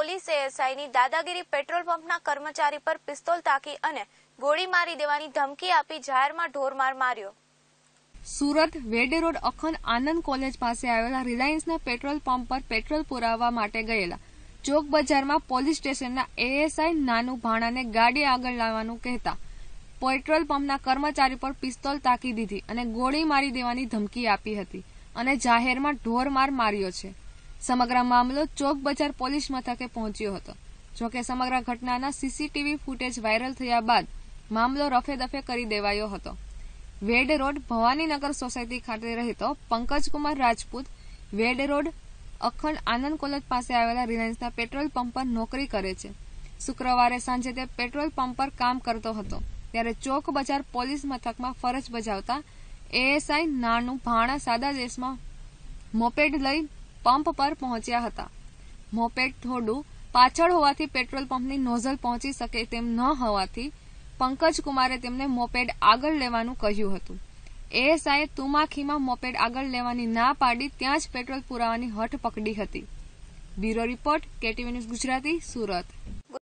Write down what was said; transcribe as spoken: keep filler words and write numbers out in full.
Police એએસઆઈની દાદાગીરી petrol પંપના કર્મચારી પર પિસ્તોલ તાકી અને ગોળી મારી દેવાની ધમકી આપી જાહેરમાં ઢોરમાર માર્યો। સુરત વેડ રોડ અખંડ આનંદ કોલેજ પાસે આવેલા રિલાયન્સના પેટ્રોલ પંપ પર પેટ્રોલ પુરાવવા માટે ગયેલા ચોક બજારમાં પોલીસ સ્ટેશનના એએસઆઈ નાનુ ભાણાને ગાડી આગળ લાવવાનું કહેતા પેટ્રોલ પંપના કર્મચારી પર પિસ્તોલ તાકી દીધી અને ગોળી મારી દેવાની ધમકી આપી હતી અને જાહેરમાં ઢોરમાર માર્યો છે। સમગ્ર મામલો ચોક બજાર પોલીસ મથકે પહોંચ્યો હતો। જોકે સમગ્ર ઘટનાના સીસીટીવી ફૂટેજ વાયરલ થયા બાદ મામલો રફે દફે કરી દેવાયો હતો। વેડ રોડ ભવાનીનગર સોસાયટી ખાતે રહેતો પંકજકુમાર રાજપૂત વેડ રોડ અખંડ આનંદ કોલેજ પાસે આવેલા રિલાયન્સના પેટ્રોલ પંપ પર નોકરી કરે છે। શુક્રવારે સાંજે તે પેટ્રોલ પંપ પર કામ કરતો હતો ત્યારે ચોક બજાર પોલીસ મથકમાં ફરજ બજાવતા એએસઆઈ નાનુ ભાણા સાદા દેશમાં મોપેડ લઈ પંપ પર પહોંચ્યા હતા। મોપેડ થોડું પાછળ હોવાથી પેટ્રોલ પંપની નોઝલ પહોંચી શકે તેમ ન હોવાથી પંકજકુમારે તેમને મોપેડ આગળ લેવાનું કહ્યું હતું। એએસઆઈએ તુમાખીમાં મોપેડ આગળ લેવાની ના પાડી ત્યાં જ પેટ્રોલ પુરાવાની હઠ પકડી હતી। Bureau report KTV news Gujarati, Surat.